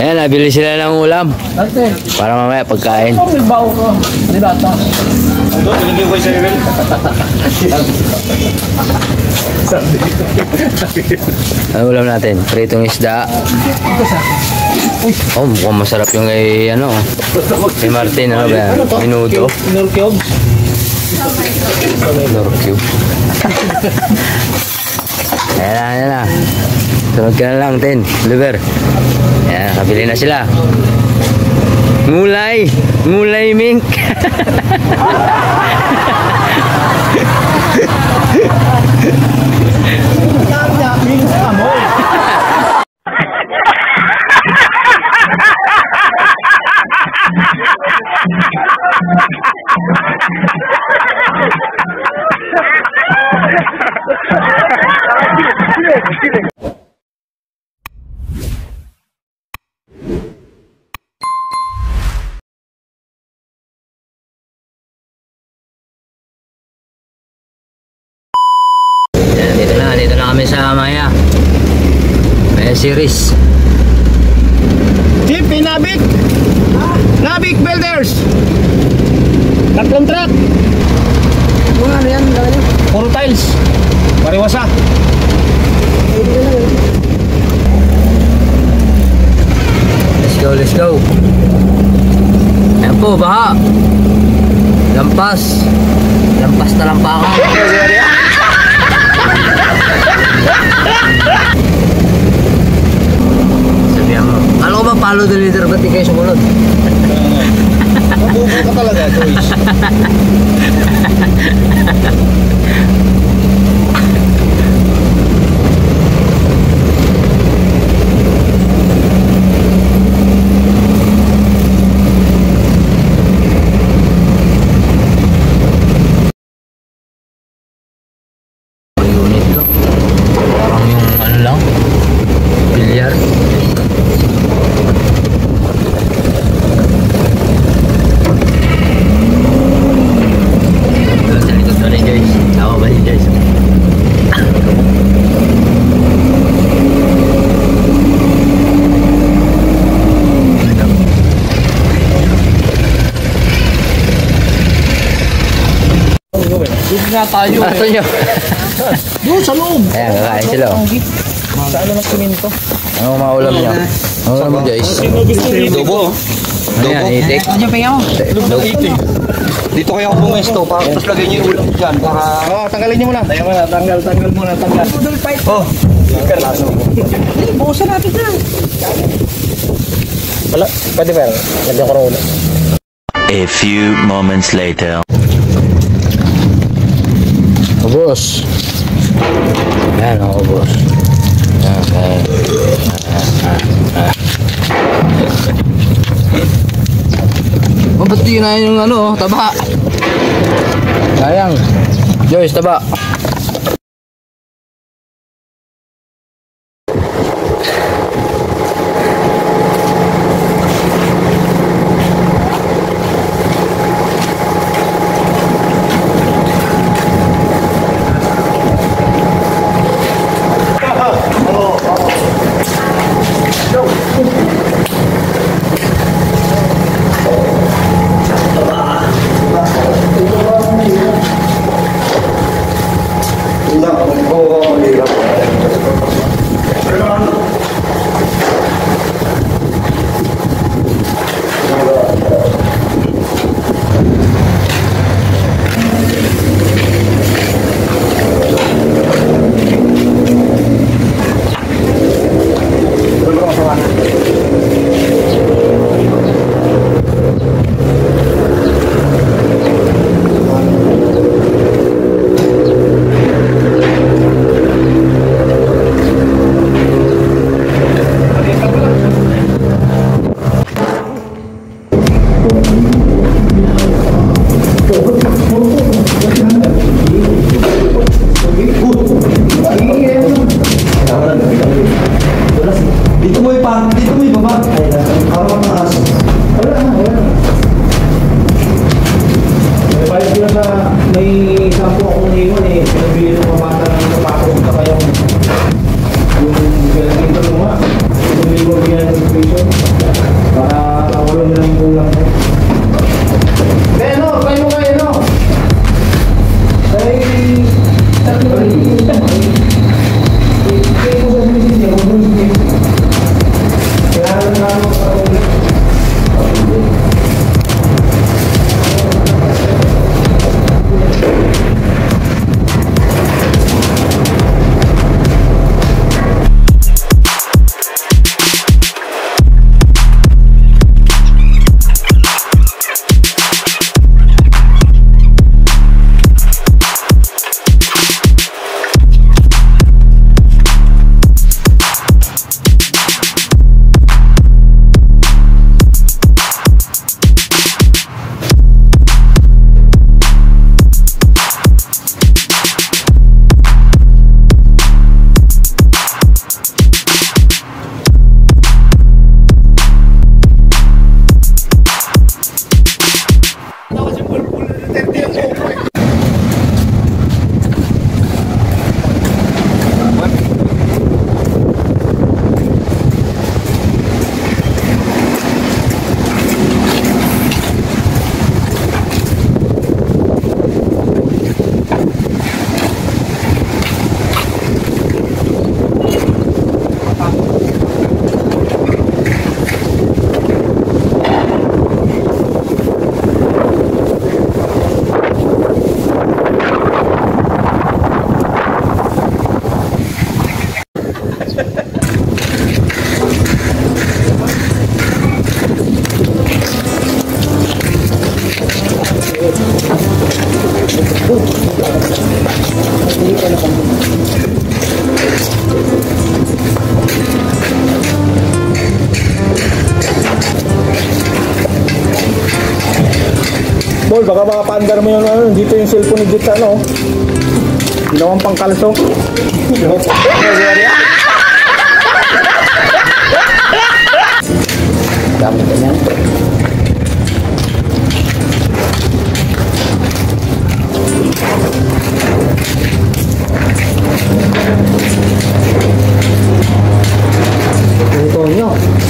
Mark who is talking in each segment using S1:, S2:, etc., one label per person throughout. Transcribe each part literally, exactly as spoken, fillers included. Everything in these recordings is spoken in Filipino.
S1: Ayan, nabili sila ng ulam. Para mamaya pagkain. Ano ulam natin? Pritong isda. Oh, mukhang masarap yung kay ano. Kay Martin, ano ba yan? Minuto.
S2: Norcube.
S1: Norcube. Ayan na, ayan na. Sunod ka na lang, Tin. Liver. Ayan, kabili na sila. Ngulay. Ngulay mink. Dito na, dito na kami sa Maya. Maya series.
S2: Jeep, Nabik! Nabik Builders! Tatlong truck! Mga ano yan? Puro tiles. Pariwasa.
S1: Let's go, let's go. Ayan po, baha. Lampas. Lampas na lampakan. Sabihan mo, ano ko ba follow the leader? Ba't di kayo sumunod?
S2: Mabubo ka talaga, Joyce.
S1: Unit to. Parang yung ano lang, bilyar. Sa likod na rin, Joyce. Tama ba si Joyce?
S2: Dito nga tayo eh.
S1: Ato nyo.
S2: Doon sa loob.
S1: Ayan, kakain sila.
S2: Sa ano ng siminto?
S1: Ano mga ulam nyo? Ano ulam mo, Joyce?
S3: Dugo.
S1: Ano yan, itik?
S2: Ano yung pingaw?
S3: Dito kayo ako pumesto. Tapos lagay niyo yung ulam dyan. Para...
S2: Oo, tanggalin niyo muna. Tayo muna, tanggal, tanggal muna, tanggal.
S3: Oh.
S2: Bukusan natin na. Wala, pwede ba? Lagyan ko rin ulit.
S4: A few moments later.
S1: O, boss. Ayan, o, boss. Okay. Oh, ba't di na yung ano, taba? Sayang. Joyce, taba.
S2: may sampo akong niwan eh. Nabili ng mamata ng napakong sa kayong yung pinagkita mo nga. Yung libo bigyan ng subscription. Boy, baka makapaandar mo yung ano, dito yung cellphone ni Jit sa ano. Ginawang pang kalso.
S1: Dami ka niyan. Ito nyo.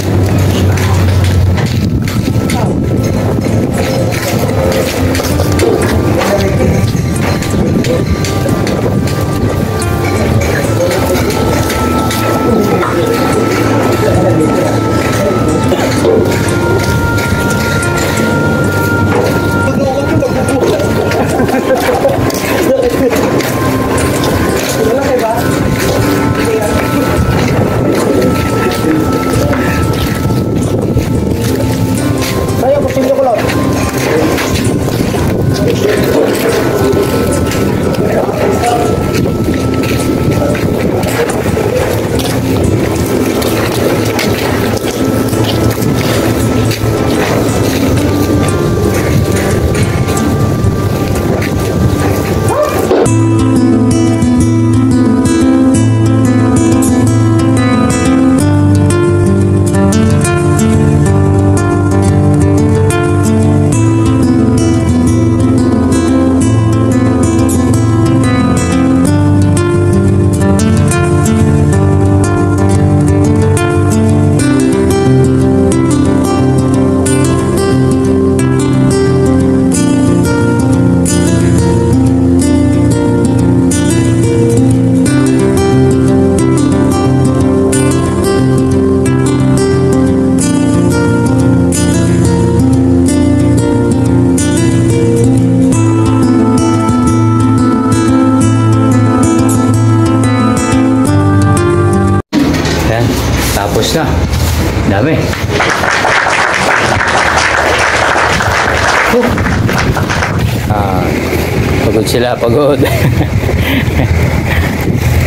S2: Saya kusimnya ko lang.
S1: Yan, tapos na. Dami. Oh. Ah, pagod sila, pagod.